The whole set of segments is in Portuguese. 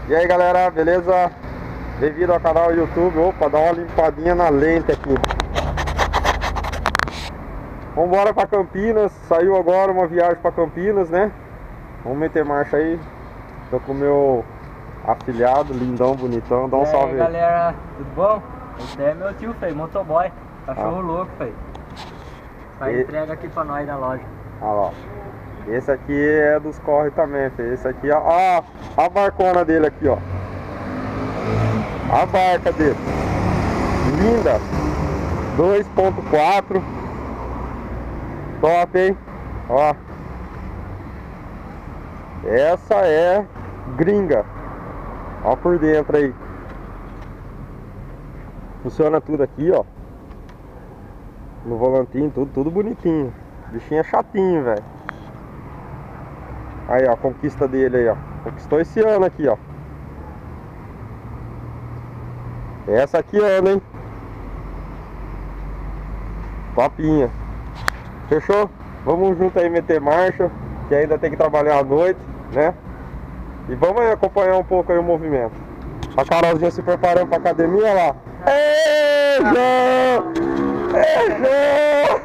E aí galera, beleza? Bem-vindo ao canal YouTube. Opa, dá uma limpadinha na lente aqui. Vambora pra Campinas. Saiu agora uma viagem pra Campinas, né? Vamos meter marcha aí. Tô com o meu afilhado, lindão, bonitão. Dá um salve aí. E aí galera, tudo bom? Esse é meu tio, feio, motoboy. Cachorro louco, feio. Faz entrega aqui pra nós na loja. Ah lá. Esse aqui é dos corre também, filho. Esse aqui, ó, a barcona dele aqui, ó. A barca dele. Linda. 2.4. Top, hein? Ó. Essa é gringa. Ó por dentro aí. Funciona tudo aqui, ó. No volantinho, tudo bonitinho. O bichinho é chatinho, velho. Aí, ó, a conquista dele aí, ó. Conquistou esse ano aqui, ó. Essa aqui anda, hein? Topinha. Fechou? Vamos junto aí meter marcha, que ainda tem que trabalhar à noite, né? E vamos aí acompanhar um pouco aí o movimento. A Carolzinha se preparando pra academia lá. Ei, João! Ei, João!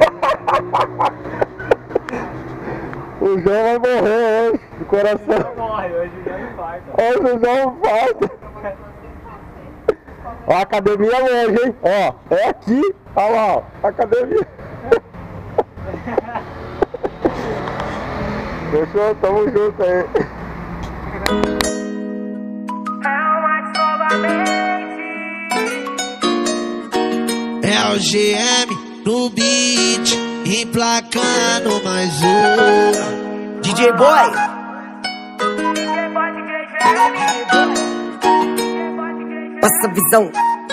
O João vai morrer hoje, do coração. Não morre, hoje o João infarta. Hoje o João infarta. Ó, a academia longe, hein? Ó, é aqui. Olha lá, ó, a academia. Fechou? Tamo junto aí. É o GM no beat, emplacando mais um. DJ Boy. Passa a visão.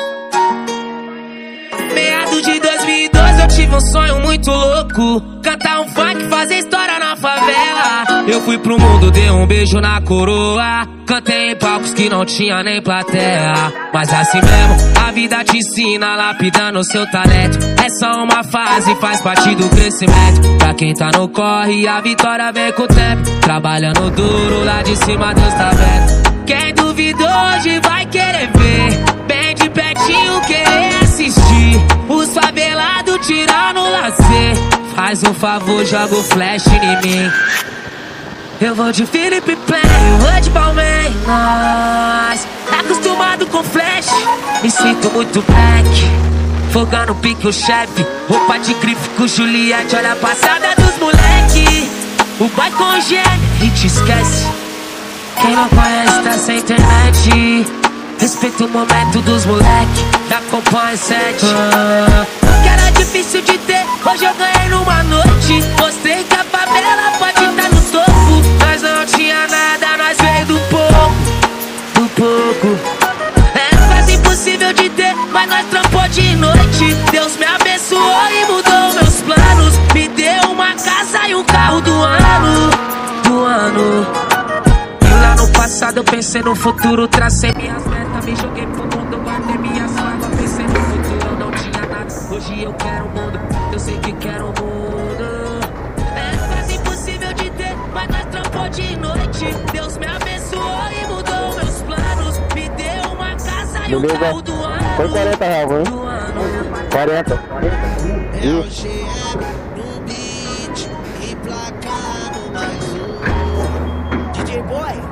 Meados de 2012 eu tive um sonho muito louco, cantar um funk, fazer história na favela. Eu fui pro mundo, dei um beijo na coroa, cantei em palcos que não tinha nem plateia. Mas assim mesmo, a vida te ensina, lapidando o seu talento. É só uma fase, faz parte do crescimento. Pra quem tá no corre, a vitória vem com o tempo. Trabalhando duro, lá de cima Deus tá vendo. Quem duvidou hoje vai querer ver, bem de pertinho querer assistir os favelados tirando o lazer. Faz um favor, joga o flash em mim. Eu vou de Felipe Play, eu vou de Palmeiras. Acostumado com flash, me sinto muito black. Fogando pique o chefe, roupa de grife com Juliette. Olha a passada dos moleque, o boy com gênio e te esquece. Quem não conhece tá sem internet. Respeita o momento dos moleque, acompanha 7. Que era difícil de ter, hoje eu ganhei numa noite. Mostrei que a favela pode estar no topo. Nós não tinha nada, nós veio do pouco. Do pouco. Era quase impossível de ter, mas nós trampou de noite. Deus me abençoou e mudou meus planos. Me deu uma casa e um carro do ano. Do ano. No passado eu pensei no futuro, tracei minhas metas, me joguei pro mundo, guardei minhas mágoas. Pensei no futuro, eu não tinha nada, hoje eu quero o mundo, eu sei que quero o mundo. É quase impossível de ter, mas nós trampou de noite. Deus me abençoou e mudou meus planos. Me deu uma casa e um carro do ano. Foi 40 reais, hein? 40. Isso. No beat, emplacando mais um. DJ Boy.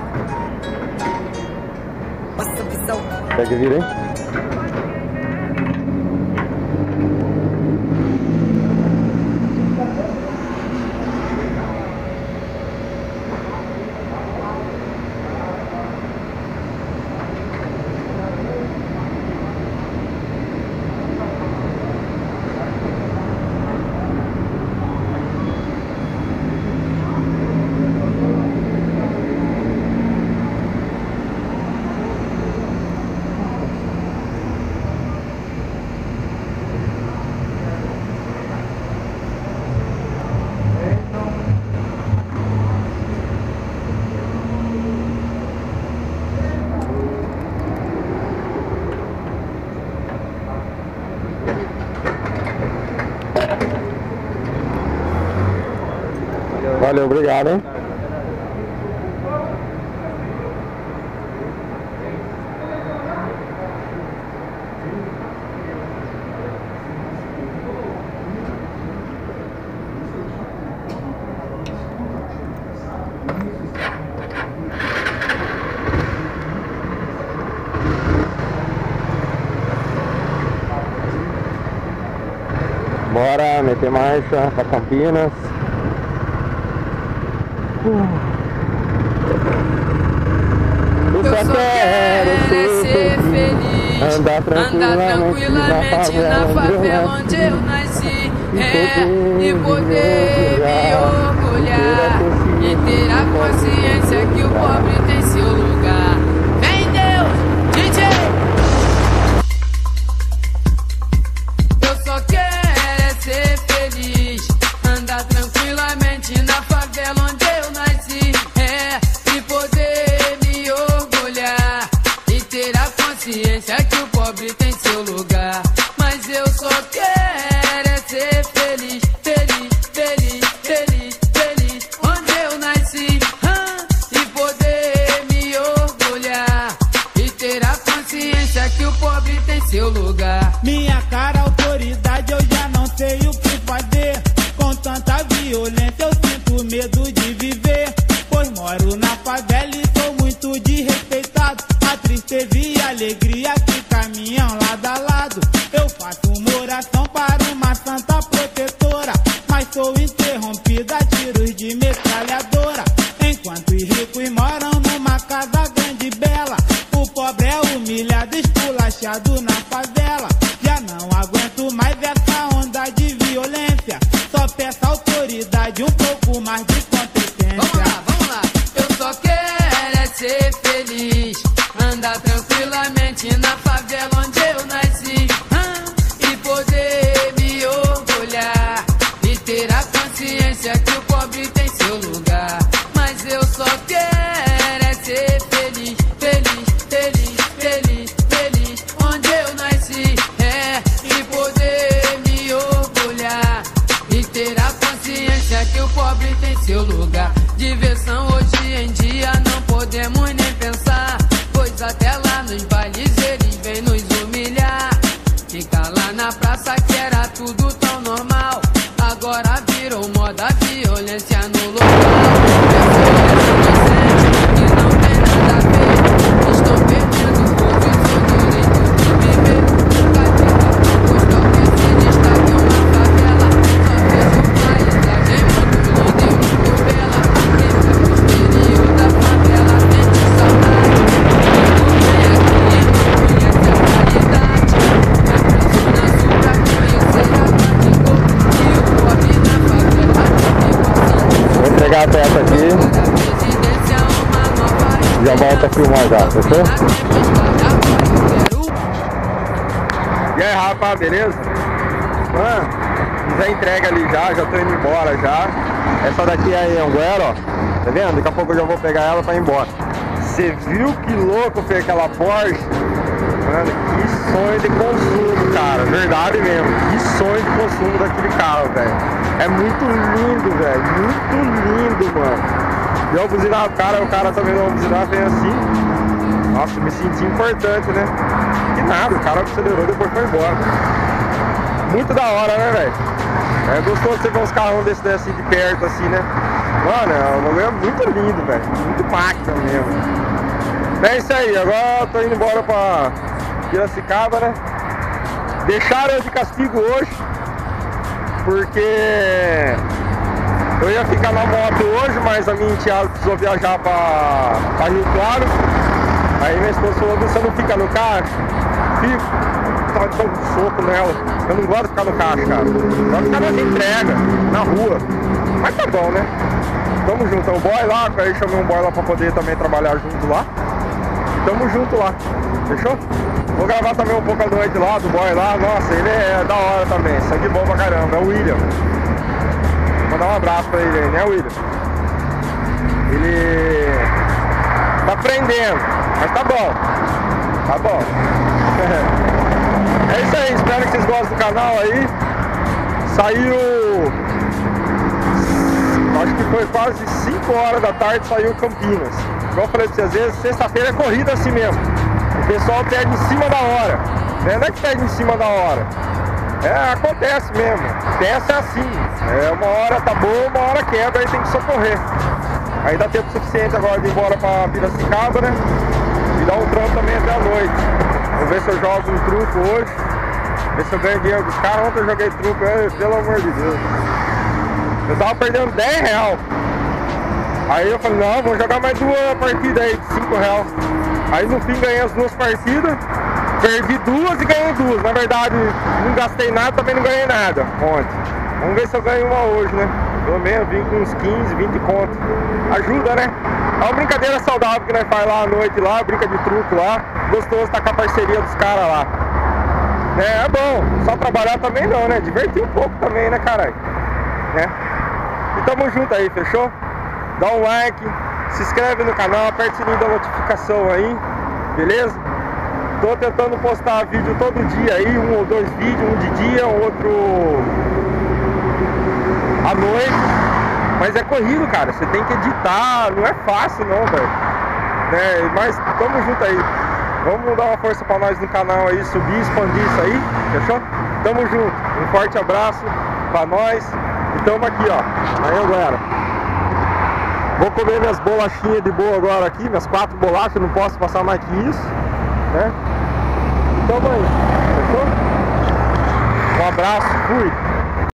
Passa a visão. Pega vir, hein? Valeu, obrigado, hein? Bora meter marcha pra Campinas. Eu só quero ser feliz, andar tranquilamente na favela onde eu nasci, e poder me orgulhar e ter a consciência que o pobre tem seu lugar. Vem Deus, DJ! Eu só quero é ser feliz, andar tranquilamente na favela onde eu nasci, e poder me orgulhar e ter a consciência que o pobre tem seu lugar. Mas eu só quero é ser feliz, feliz, feliz, feliz, feliz onde eu nasci, e poder me orgulhar e ter a consciência que o pobre tem seu lugar. Minha cara, autoridade, eu já não sei o que fazer. Com tanta violência eu sinto medo de viver, pois moro na favela e sou muito desrespeitado. A tristeza e a alegria que caminham lado a lado. Eu faço uma oração para uma santa protetora, mas sou interrompida a tiros de metralhadora. Enquanto os ricos moram numa casa grande e bela, o pobre é humilhado, esculachado na favela. Já não aguento mais essa onda de violência, só peço autoridade, um pouco mais de competência. Vamos lá, eu só quero é ser feliz, andar tranquilamente na favela onde eu nasci, e poder me orgulhar e ter a consciência que o pobre tem seu lugar. Mas eu só quero é ser feliz, feliz, feliz, feliz, feliz onde eu nasci, e poder me orgulhar e ter a consciência que o pobre tem seu lugar. Diversão hoje em dia não podemos nem pensar, pois até lá nos bailes eles vêm nos humilhar. Fica lá na praça que era tudo tão normal, agora virou moda a violência no local. Que não tem nada a ver, estão perdendo o seu direito de viver. Nunca tive pois talvez se destaque uma favela. Só vejo paisagem muito linda e muito bela. Lembra do exterior da favela, sente saudade. Vou entregar a peça aqui, já volto a filmar já, fechou? E aí, rapaz, beleza? Mano, fiz a entrega ali já tô indo embora já. Essa daqui é a Anguera, ó. Tá vendo? Daqui a pouco eu já vou pegar ela pra ir embora. Você viu que louco foi aquela Porsche? Mano, que sonho de consumo, cara. Verdade mesmo. Que sonho de consumo daquele carro, velho. É muito lindo, velho. Muito lindo, mano. Deu buzinar o cara também deu uma buzinar, vem assim. Nossa, me senti importante, né? Que nada, o cara acelerou e depois foi embora. Muito da hora, né, velho? É gostoso você ver uns carrão desse assim de perto, assim, né? Mano, o bagulho é muito lindo, velho. Muito máquina mesmo. É isso aí, agora eu tô indo embora pra Piracicaba, né? Deixaram eu de castigo hoje, porque eu ia ficar na moto hoje, mas a minha enteada precisou viajar pra Rio Claro. Aí minha esposa falou, você não fica no carro? Fico. Tava dando um soco nela. Eu não gosto de ficar no carro, cara. Eu gosto de ficar nas entregas, na rua. Mas tá bom, né? Tamo junto. É o boy lá, aí chamei um boy lá pra poder também trabalhar junto lá. E tamo junto lá. Fechou? Vou gravar também um pouco à noite lá, do boy lá. Nossa, ele é da hora também. Sangue bom pra caramba. É o William. Vou mandar um abraço pra ele aí, né, William? Ele tá aprendendo, mas tá bom. Tá bom. É isso aí, espero que vocês gostem do canal aí. Saiu, acho que foi quase 5 horas da tarde, saiu Campinas. Igual eu falei pra vocês, às vezes sexta-feira é corrida assim mesmo. O pessoal perde em cima da hora. Não é que perde em cima da hora. É, acontece mesmo. Desce assim. É, uma hora tá bom, uma hora quebra, aí tem que socorrer. Aí dá tempo suficiente agora de ir embora pra Piracicaba, né? E dar um trampo também até a noite. Vou ver se eu jogo um truco hoje. Ver se eu ganho dinheiro dos caras. Ontem eu joguei truco, pelo amor de Deus. Eu tava perdendo 10 real. Aí eu falei, não, vou jogar mais 2 partidas aí de 5 real. Aí no fim ganhei as 2 partidas. Perdi 2 e ganhei 2. Na verdade, não gastei nada, também não ganhei nada ontem. Vamos ver se eu ganho uma hoje, né? Pelo menos vim com uns 15, 20 contos. Ajuda, né? É uma brincadeira saudável que nós faz lá à noite, lá, brinca de truco lá. Gostoso tá com a parceria dos caras lá. É bom, só trabalhar também não, né? Divertir um pouco também, né, caralho? Né? E tamo junto aí, fechou? Dá um like, se inscreve no canal, aperta o sininho da notificação aí, beleza? Tô tentando postar vídeo todo dia aí, 1 ou 2 vídeos, um de dia, outro à noite. Mas é corrido, cara, você tem que editar, não é fácil não, velho. Né? Mas tamo junto aí. Vamos dar uma força pra nós no canal aí, subir, expandir isso aí, fechou? Tamo junto, um forte abraço pra nós. E tamo aqui, ó. Aí, galera. Vou comer minhas bolachinhas de boa agora aqui, minhas 4 bolachas, não posso passar mais que isso, né? Então, aí, fechou? Um abraço, fui!